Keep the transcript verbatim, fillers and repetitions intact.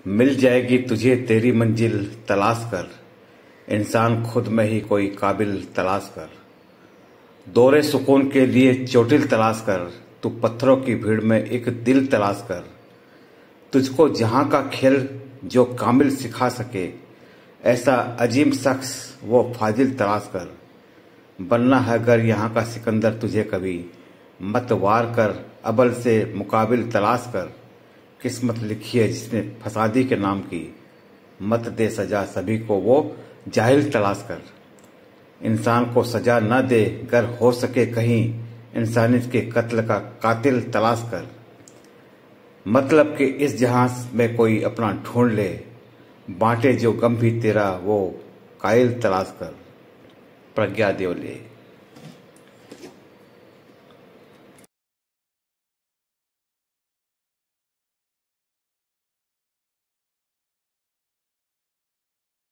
मिल जाएगी तुझे तेरी मंजिल तलाश कर, इंसान खुद में ही कोई काबिल तलाश कर। दौरे सुकून के लिए चोटिल तलाश कर, तू पत्थरों की भीड़ में एक दिल तलाश कर। तुझको जहां का खेल जो कामिल सिखा सके, ऐसा अजीम शख्स वो फाजिल तलाश कर। बनना है अगर यहाँ का सिकंदर तुझे कभी, मत वार कर अबल से मुकाबिल तलाश कर। किस्मत लिखी है जिसने फसादी के नाम की, मत दे सजा सभी को वो जाहिल तलाश कर। इंसान को सजा न दे गर हो सके कहीं, इंसानियत के कत्ल का कातिल तलाश कर। मतलब कि इस जहां में कोई अपना ढूंढ ले, बांटे जो गम भी तेरा वो कायल तलाश कर। प्रज्ञा देवले।